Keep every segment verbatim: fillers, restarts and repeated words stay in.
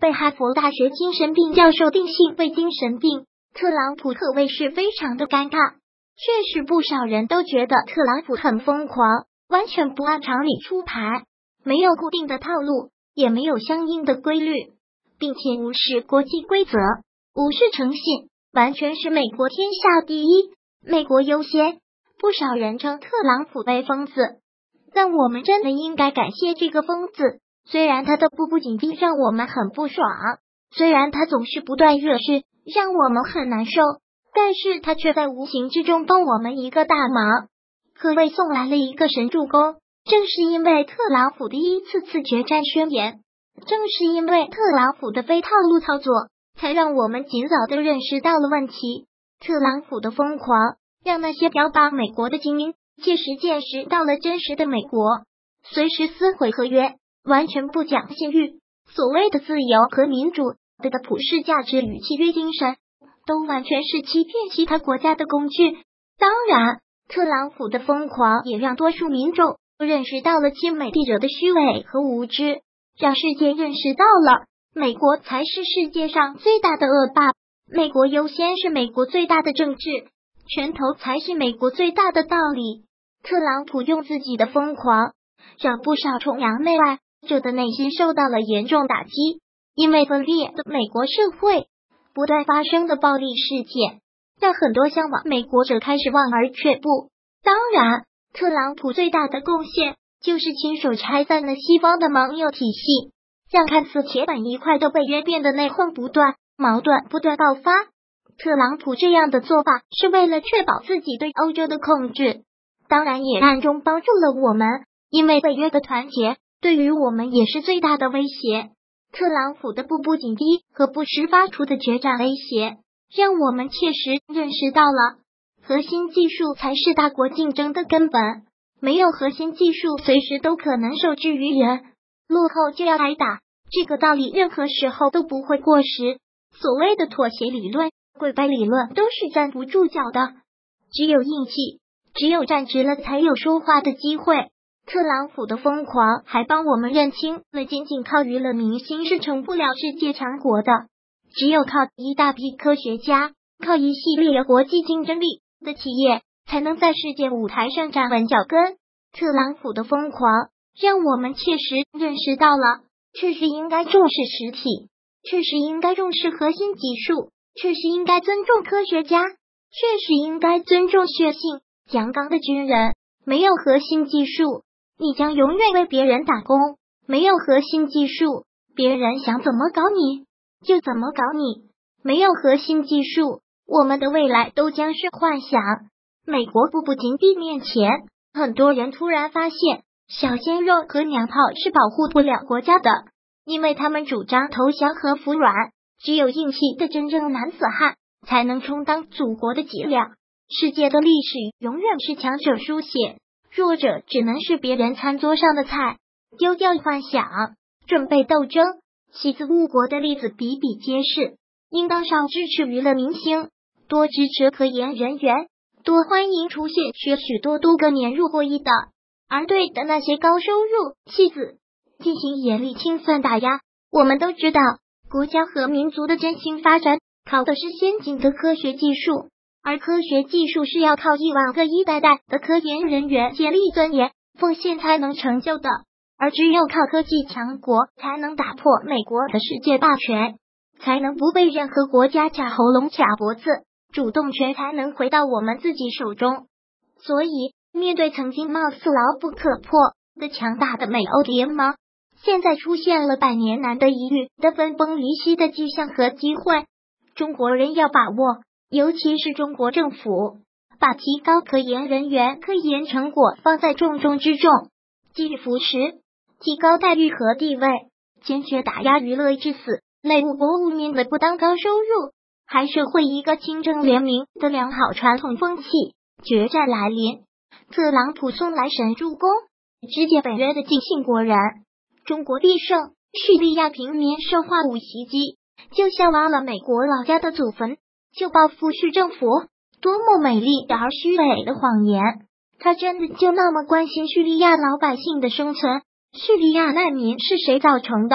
被哈佛大学精神病教授定性为精神病，特朗普可谓是非常的尴尬。确实不少人都觉得特朗普很疯狂，完全不按常理出牌，没有固定的套路，也没有相应的规律，并且无视国际规则，无视诚信，完全是美国天下第一，美国优先。不少人称特朗普为疯子，但我们真的应该感谢这个疯子。虽然他的步步紧逼让我们很不爽，虽然他总是不断惹事，让我们很难受，但是他却在无形之中帮我们一个大忙，可谓送来了一个神助攻。正是因为特朗普的一次次决战宣言，正是因为特朗普的非套路操作，才让我们尽早的认识到了问题。特朗普的疯狂，让那些标榜美国的精英切实见识到了真实的美国，随时撕毁合约，完全不讲信誉。所谓的自由和民主的普世价值与契约精神，都完全是欺骗其他国家的工具。当然，特朗普的疯狂也让多数民众认识到了亲美帝者的虚伪和无知，让世界认识到了美国才是世界上最大的恶霸，美国优先是美国最大的政治，拳头才是美国最大的道理。特朗普用自己的疯狂，让不少崇洋媚外者的内心受到了严重打击，因为分裂的美国社会不断发生的暴力事件，让很多向往美国者开始望而却步。当然，特朗普最大的贡献就是亲手拆散了西方的盟友体系，让看似铁板一块的北约变得内讧不断，矛盾不断爆发。特朗普这样的做法是为了确保自己对欧洲的控制，当然也暗中帮助了我们，因为北约的团结对于我们也是最大的威胁。特朗普的步步紧逼和不时发出的决战威胁，让我们切实认识到了核心技术才是大国竞争的根本，没有核心技术随时都可能受制于人，落后就要挨打，这个道理任何时候都不会过时。所谓的妥协理论、跪拜理论都是站不住脚的，只有硬气，只有站直了才有说话的机会。特朗普的疯狂还帮我们认清了仅仅靠娱乐明星是成不了世界强国的，只有靠一大批科学家，靠一系列有国际竞争力的企业才能在世界舞台上站稳脚跟。特朗普的疯狂让我们切实认识到了确实应该重视实体，确实应该重视核心技术，确实应该尊重科学家，确实应该尊重血性阳刚的军人。没有核心技术，你将永远为别人打工，没有核心技术，别人想怎么搞你就怎么搞你。没有核心技术，我们的未来都将是幻想。美国步步紧逼面前，很多人突然发现小鲜肉和娘炮是保护不了国家的，因为他们主张投降和服软，只有硬气的真正男子汉才能充当祖国的脊梁。世界的历史永远是强者书写，弱者只能是别人餐桌上的菜。丢掉幻想，准备斗争，惜字误国的例子比比皆是。应当少支持娱乐明星，多支持科研人员，多欢迎出现许许多多个年入过亿的，而对的那些高收入弃子进行严厉清算打压。我们都知道，国家和民族的振兴发展靠的是先进的科学技术，而科学技术是要靠亿万个一代代的科研人员竭力钻研奉献才能成就的，而只有靠科技强国才能打破美国的世界霸权，才能不被任何国家卡喉咙卡脖子，主动权才能回到我们自己手中。所以面对曾经貌似牢不可破的强大的美欧联盟，现在出现了百年难得一遇的分崩离析的迹象和机会，中国人要把握，尤其是中国政府，把提高科研人员科研成果放在重中之重，给予扶持，提高待遇和地位，坚决打压娱乐至死类误国误民的不当高收入，还社会一个清正廉明的良好传统风气。决战来临，特朗普送来神助攻，直接北约的尽兴果然，中国必胜。叙利亚平民受化武袭击，就像挖了美国老家的祖坟，就报复叙政府，多么美丽而虚伪的谎言！他真的就那么关心叙利亚老百姓的生存？叙利亚难民是谁造成的？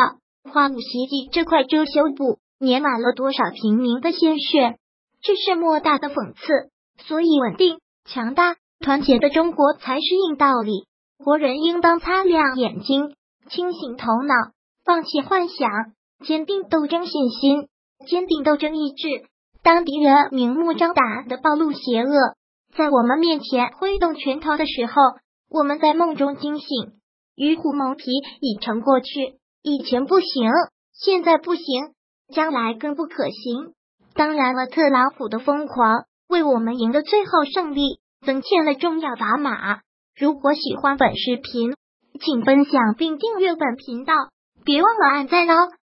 花舞袭击这块遮羞布，粘满了多少平民的鲜血，这是莫大的讽刺。所以稳定、强大、团结的中国才是硬道理。国人应当擦亮眼睛，清醒头脑，放弃幻想，坚定斗争信心，坚定斗争意志。当敌人明目张胆的暴露邪恶，在我们面前挥动拳头的时候，我们在梦中惊醒。与虎谋皮已成过去，以前不行，现在不行，将来更不可行。当然了，特朗普的疯狂为我们赢得最后胜利增添了重要砝码。如果喜欢本视频，请分享并订阅本频道，别忘了按赞哦。